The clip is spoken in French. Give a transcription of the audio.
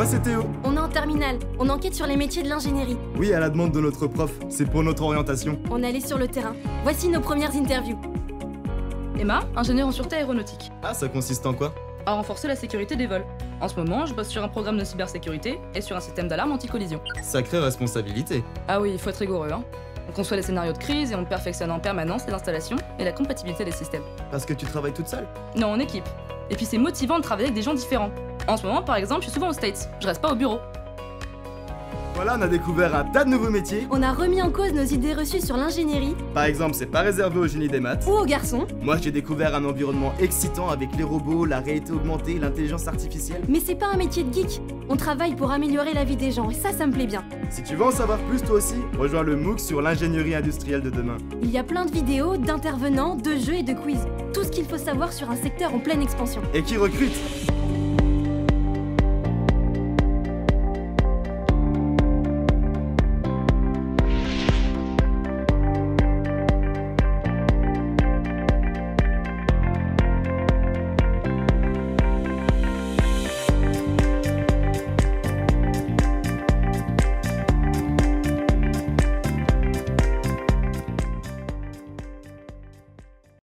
Moi c'est Théo. On est en terminale, on enquête sur les métiers de l'ingénierie. Oui, à la demande de notre prof, c'est pour notre orientation. On est allé sur le terrain. Voici nos premières interviews. Emma, ingénieure en sûreté aéronautique. Ah, ça consiste en quoi? À renforcer la sécurité des vols. En ce moment, je bosse sur un programme de cybersécurité et sur un système d'alarme anti-collision. Sacrée responsabilité. Ah oui, il faut être rigoureux, hein. On conçoit les scénarios de crise et on perfectionne en permanence les installations et la compatibilité des systèmes. Parce que tu travailles toute seule? Non, en équipe. Et puis c'est motivant de travailler avec des gens différents. En ce moment, par exemple, je suis souvent aux States. Je reste pas au bureau. Voilà, on a découvert un tas de nouveaux métiers. On a remis en cause nos idées reçues sur l'ingénierie. Par exemple, c'est pas réservé aux génies des maths. Ou aux garçons. Moi, j'ai découvert un environnement excitant avec les robots, la réalité augmentée, l'intelligence artificielle. Mais c'est pas un métier de geek. On travaille pour améliorer la vie des gens et ça me plaît bien. Si tu veux en savoir plus toi aussi, rejoins le MOOC sur l'ingénierie industrielle de demain. Il y a plein de vidéos, d'intervenants, de jeux et de quiz. Tout ce qu'il faut savoir sur un secteur en pleine expansion. Et qui recrute?